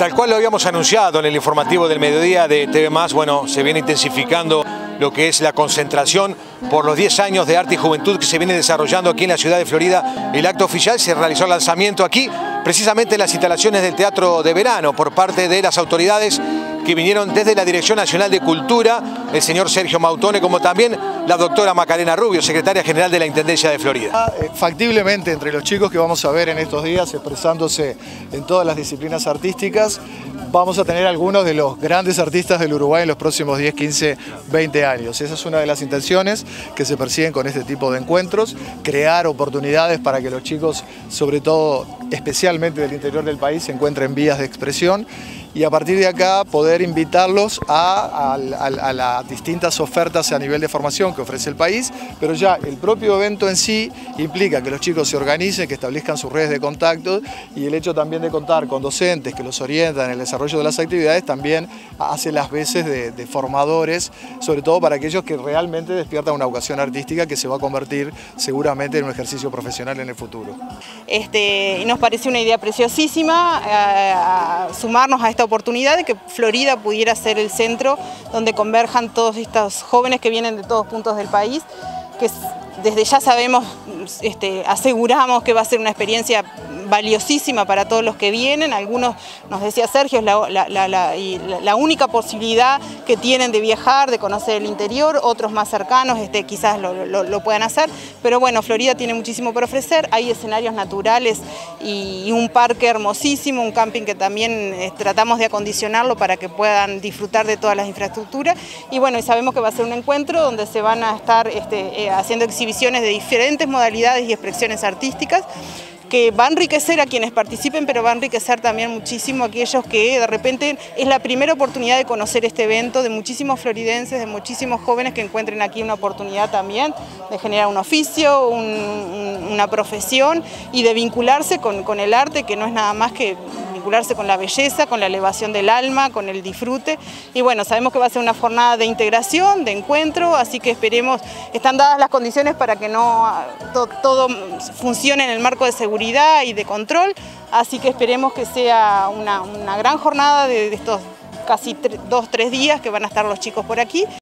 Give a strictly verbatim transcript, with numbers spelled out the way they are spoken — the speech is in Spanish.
Tal cual lo habíamos anunciado en el informativo del mediodía de T V más, bueno, se viene intensificando lo que es la concentración por los diez años de arte y juventud que se viene desarrollando aquí en la ciudad de Florida. El acto oficial se realizó el lanzamiento aquí, precisamente en las instalaciones del Teatro de Verano, por parte de las autoridades que vinieron desde la Dirección Nacional de Cultura, el señor Sergio Mautone, como también la doctora Macarena Rubio, secretaria general de la Intendencia de Florida. Factiblemente, entre los chicos que vamos a ver en estos días expresándose en todas las disciplinas artísticas, vamos a tener algunos de los grandes artistas del Uruguay en los próximos diez, quince, veinte años. Esa es una de las intenciones que se persiguen con este tipo de encuentros, crear oportunidades para que los chicos, sobre todo especialmente del interior del país, se encuentren vías de expresión y a partir de acá poder invitarlos a, a, a, a las distintas ofertas a nivel de formación que ofrece el país, pero ya el propio evento en sí implica que los chicos se organicen, que establezcan sus redes de contacto y el hecho también de contar con docentes que los orientan en el desarrollo de las actividades también hace las veces de, de formadores, sobre todo para aquellos que realmente despiertan una vocación artística que se va a convertir seguramente en un ejercicio profesional en el futuro. Este, nos parece una idea preciosísima eh, sumarnos a esta oportunidad de que Florida pudiera ser el centro donde converjan todos estos jóvenes que vienen de todos puntos del país, que desde ya sabemos, este, aseguramos que va a ser una experiencia valiosísima para todos los que vienen. Algunos, nos decía Sergio, es la, la, la, la, la, la única posibilidad que tienen de viajar, de conocer el interior, otros más cercanos este, quizás lo, lo, lo puedan hacer, pero bueno, Florida tiene muchísimo por ofrecer, hay escenarios naturales y, y un parque hermosísimo, un camping que también eh, tratamos de acondicionarlo para que puedan disfrutar de todas las infraestructuras y bueno, y sabemos que va a ser un encuentro donde se van a estar este, eh, haciendo exhibiciones de diferentes modalidades y expresiones artísticas que va a enriquecer a quienes participen, pero va a enriquecer también muchísimo a aquellos que de repente es la primera oportunidad de conocer este evento, de muchísimos floridenses, de muchísimos jóvenes que encuentren aquí una oportunidad también de generar un oficio, un, un, una profesión y de vincularse con, con el arte, que no es nada más que vincularse con la belleza, con la elevación del alma, con el disfrute. Y bueno, sabemos que va a ser una jornada de integración, de encuentro, así que esperemos, están dadas las condiciones para que no to, todo funcione en el marco de seguridad y de control, así que esperemos que sea una, una gran jornada de, de estos casi tre, dos, tres días que van a estar los chicos por aquí.